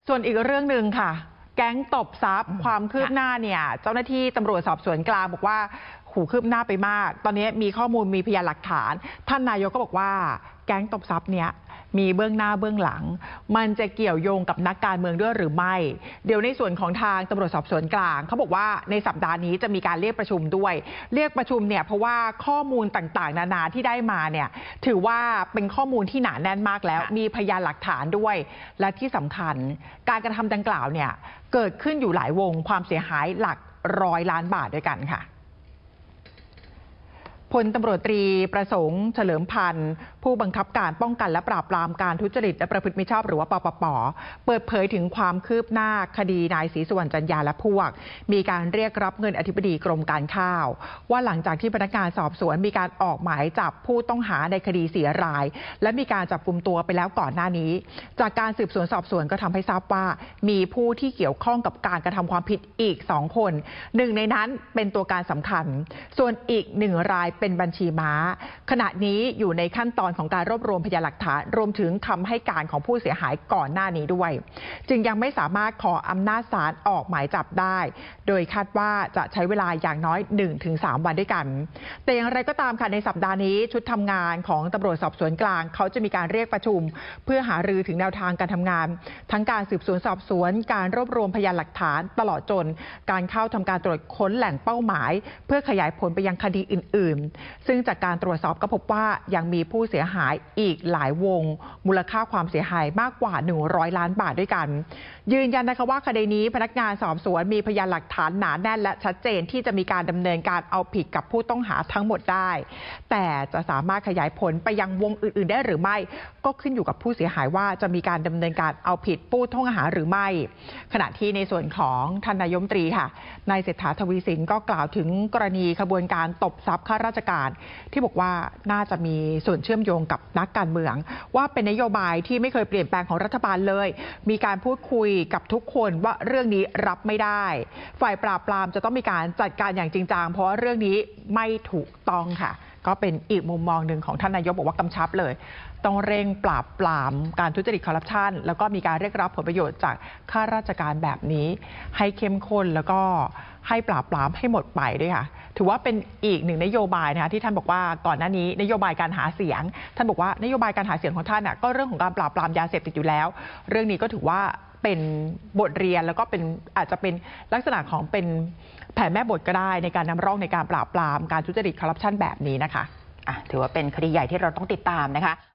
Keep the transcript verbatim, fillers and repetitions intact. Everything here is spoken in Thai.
ส่วนอีกเรื่องหนึ่งค่ะแก๊งตบทรัพย์ความคืบหน้าเนี่ยเจ้าหน้าที่ตำรวจสอบสวนกลางบอกว่าหูคืบหน้าไปมากตอนนี้มีข้อมูลมีพยานหลักฐานท่านนายกก็บอกว่าแก๊งตบทรัพย์เนี่ยมีเบื้องหน้าเบื้องหลังมันจะเกี่ยวโยงกับนักการเมืองด้วยหรือไม่เดี๋ยวในส่วนของทางตำรวจสอบสวนกลางเขาบอกว่าในสัปดาห์นี้จะมีการเรียกประชุมด้วยเรียกประชุมเนี่ยเพราะว่าข้อมูลต่างๆนานาที่ได้มาเนี่ยถือว่าเป็นข้อมูลที่หนาแน่นมากแล้วมีพยานหลักฐานด้วยและที่สำคัญการกระทำดังกล่าวเนี่ยเกิดขึ้นอยู่หลายวงความเสียหายหลักร้อยล้านบาทด้วยกันค่ะพลตำรวจตรีประสงค์เฉลิมพันธ์ผู้บังคับการป้องกันและปราบปรามการทุจริตและประพฤติมิชอบหรือว่าปปป.เปิดเผยถึงความคืบหน้าคดีนายศรีสุวรรณจันยาและพวกมีการเรียกรับเงินอธิบดีกรมการข้าวว่าหลังจากที่พนักงานสอบสวนมีการออกหมายจับผู้ต้องหาในคดีสี่รายและมีการจับกุมตัวไปแล้วก่อนหน้านี้จากการสืบสวนสอบสวนก็ทำให้ทราบว่ามีผู้ที่เกี่ยวข้องกับการกระทำความผิดอีกสองคนหนึ่งในนั้นเป็นตัวการสำคัญส่วนอีกหนึ่งรายเป็นบัญชีม้าขณะนี้อยู่ในขั้นตอนของการรวบรวมพยานหลักฐานรวมถึงคำให้การของผู้เสียหายก่อนหน้านี้ด้วยจึงยังไม่สามารถขออำนาจศาลออกหมายจับได้โดยคาดว่าจะใช้เวลาอย่างน้อย หนึ่งถึงสาม วันด้วยกันแต่อย่างไรก็ตามค่ะในสัปดาห์นี้ชุดทำงานของตำรวจสอบสวนกลางเขาจะมีการเรียกประชุมเพื่อหารือถึงแนวทางการทำงานทั้งการสืบสวนสอบสวนการรวบรวมพยานหลักฐานตลอดจนการเข้าทำการตรวจค้นแหล่งเป้าหมายเพื่อขยายผลไปยังคดีอื่นๆซึ่งจากการตรวจสอบก็พบว่ายังมีผู้เสียหายอีกหลายวงมูลค่าความเสียหายมากกว่าหนึ่งร้อยล้านบาทด้วยกันยืนยันนะคะว่าคดีนี้พนักงานสอบสวนมีพยานหลักฐานหนาแน่นและชัดเจนที่จะมีการดำเนินการเอาผิดกับผู้ต้องหาทั้งหมดได้แต่จะสามารถขยายผลไปยังวงอื่นๆได้หรือไม่ก็ขึ้นอยู่กับผู้เสียหายว่าจะมีการดำเนินการเอาผิดผู้ต้องหาหรือไม่ขณะที่ในส่วนของท่านนายกรัฐมนตรีค่ะนายเศรษฐาทวีสินก็กล่าวถึงกรณีขบวนการตบทรัพย์ข้าราชการที่บอกว่าน่าจะมีส่วนเชื่อมโยงกับนักการเมืองว่าเป็นนโยบายที่ไม่เคยเปลี่ยนแปลงของรัฐบาลเลยมีการพูดคุยกับทุกคนว่าเรื่องนี้รับไม่ได้ฝ่ายปราบปรามจะต้องมีการจัดการอย่างจริงจังเพราะว่าเรื่องนี้ไม่ถูกต้องค่ะก็เป็นอีกมุมมองหนึ่งของท่านนายกบอกว่ากำชับเลยต้องเร่งปราบปรามการทุจริตคอร์รัปชันแล้วก็มีการเรียกรับผลประโยชน์จากข้าราชการแบบนี้ให้เข้มข้นแล้วก็ให้ปราบปรามให้หมดไปด้วยค่ะถือว่าเป็นอีกหนึ่งนโยบายนะคะที่ท่านบอกว่าก่อนหน้านี้นโยบายการหาเสียงท่านบอกว่านโยบายการหาเสียงของท่านน่ะก็เรื่องของการปราบปรามยาเสพติดอยู่แล้วเรื่องนี้ก็ถือว่าเป็นบทเรียนแล้วก็เป็นอาจจะเป็นลักษณะของเป็นแผนแม่บทก็ได้ในการนำร่องในการปราบปรามการทุจริตคอร์รัปชันแบบนี้นะคะอ่ะถือว่าเป็นคดีใหญ่ที่เราต้องติดตามนะคะ